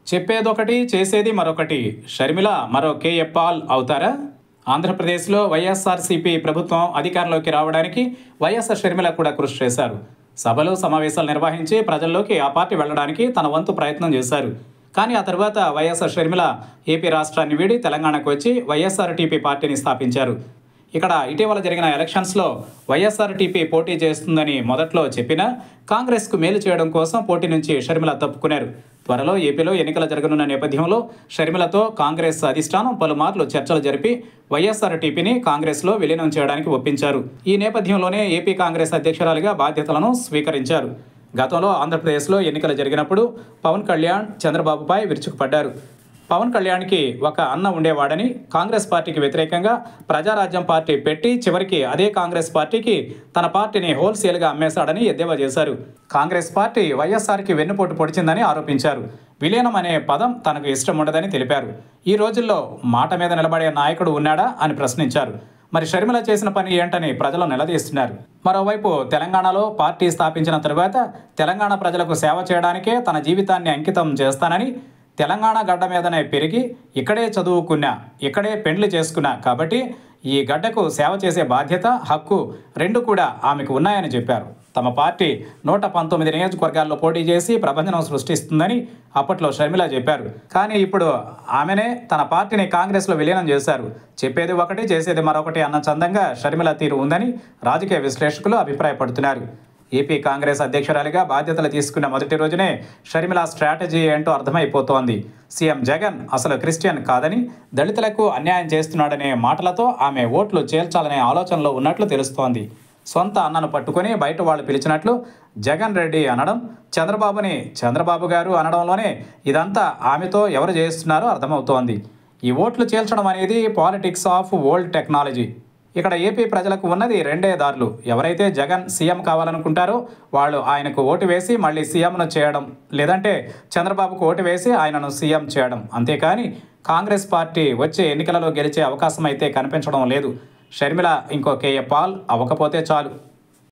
చెప్పేదొకటి చేసేది మరొకటి. షర్మిల మరో కేఏ పాల్ అవుతారా? ఆంధ్రప్రదేశ్లో వైఎస్ఆర్సీపీ ప్రభుత్వం అధికారంలోకి రావడానికి వైఎస్ షర్మిల కూడా కృషి చేశారు. సభలు సమావేశాలు నిర్వహించి ప్రజల్లోకి ఆ పార్టీ వెళ్లడానికి తన వంతు ప్రయత్నం చేశారు. కానీ ఆ తర్వాత వైఎస్ షర్మిల ఏపీ రాష్ట్రాన్ని వీడి తెలంగాణకు వచ్చి వైఎస్ఆర్టీపీ పార్టీని స్థాపించారు. ఇక్కడ ఇటీవల జరిగిన ఎలక్షన్స్లో వైఎస్ఆర్టీపీ పోటీ చేస్తుందని మొదట్లో చెప్పినా కాంగ్రెస్కు మేలు చేయడం కోసం పోటీ నుంచి షర్మిల తప్పుకున్నారు. త్వరలో ఏపీలో ఎన్నికలు జరగనున్న నేపథ్యంలో షర్మిలతో కాంగ్రెస్ అధిష్టానం పలుమార్లు చర్చలు జరిపి వైఎస్ఆర్టీపీని కాంగ్రెస్లో విలీనం చేయడానికి ఒప్పించారు. ఈ నేపథ్యంలోనే ఏపీ కాంగ్రెస్ అధ్యక్షురాలిగా బాధ్యతలను స్వీకరించారు. గతంలో ఆంధ్రప్రదేశ్లో ఎన్నికలు జరిగినప్పుడు పవన్ కళ్యాణ్ చంద్రబాబుపై విరుచుకుపడ్డారు. పవన్ కళ్యాణ్కి ఒక అన్న ఉండేవాడని, కాంగ్రెస్ పార్టీకి వ్యతిరేకంగా ప్రజారాజ్యం పార్టీ పెట్టి చివరికి అదే కాంగ్రెస్ పార్టీకి తన పార్టీని హోల్సేల్గా అమ్మేశాడని ఎద్దేవా చేశారు. కాంగ్రెస్ పార్టీ వైఎస్ఆర్కి వెన్నుపోటు పొడిచిందని ఆరోపించారు. విలీనం అనే పదం తనకు ఇష్టం ఉండదని తెలిపారు. ఈ రోజుల్లో మాట మీద నిలబడే నాయకుడు ఉన్నాడా అని ప్రశ్నించారు. మరి షర్మిల చేసిన పని ఏంటని ప్రజలు నిలదీస్తున్నారు. మరోవైపు తెలంగాణలో పార్టీ స్థాపించిన తరువాత తెలంగాణ ప్రజలకు సేవ చేయడానికే తన జీవితాన్ని అంకితం చేస్తానని, తెలంగాణ గడ్డ మీదనే పెరిగి ఇక్కడే చదువుకున్నా, ఇక్కడే పెండ్లి చేసుకున్నా కాబట్టి ఈ గడ్డకు సేవ చేసే బాధ్యత, హక్కు రెండు కూడా ఆమెకు ఉన్నాయని చెప్పారు. తమ పార్టీ 119 నియోజకవర్గాల్లో పోటీ చేసి ప్రభంజనం సృష్టిస్తుందని అప్పట్లో షర్మిల చెప్పారు. కానీ ఇప్పుడు ఆమెనే తన పార్టీని కాంగ్రెస్లో విలీనం చేశారు. చెప్పేది ఒకటి చేసేది మరొకటి అన్న చందంగా షర్మిల తీరు ఉందని రాజకీయ విశ్లేషకులు అభిప్రాయపడుతున్నారు. ఏపీ కాంగ్రెస్ అధ్యక్షురాలిగా బాధ్యతలు తీసుకున్న మొదటి రోజునే షర్మిల స్ట్రాటజీ ఏంటో అర్థమైపోతోంది. సీఎం జగన్ అసలు క్రిస్టియన్ కాదని, దళితులకు అన్యాయం చేస్తున్నాడనే మాటలతో ఆమె ఓట్లు చేల్చాలనే ఆలోచనలో ఉన్నట్లు తెలుస్తోంది. సొంత అన్నను పట్టుకుని బయట వాళ్ళు పిలిచినట్లు జగన్ రెడ్డి అనడం, చంద్రబాబుని చంద్రబాబు గారు అనడంలోనే ఇదంతా ఆమెతో ఎవరు చేస్తున్నారో అర్థమవుతోంది. ఈ ఓట్లు చేల్చడం అనేది పాలిటిక్స్ ఆఫ్ ఓల్డ్ టెక్నాలజీ. ఇక్కడ ఏపీ ప్రజలకు ఉన్నది రెండే దారులు. ఎవరైతే జగన్ సీఎం కావాలనుకుంటారో వాళ్ళు ఆయనకు ఓటు వేసి మళ్ళీ సీఎంను చేయడం, లేదంటే చంద్రబాబుకు ఓటు వేసి ఆయనను సీఎం చేయడం. అంతేకాని కాంగ్రెస్ పార్టీ వచ్చే ఎన్నికలలో గెలిచే అవకాశం అయితే కనిపించడం లేదు. షర్మిల ఇంకో కేఏ పాల్ అవ్వకపోతే చాలు.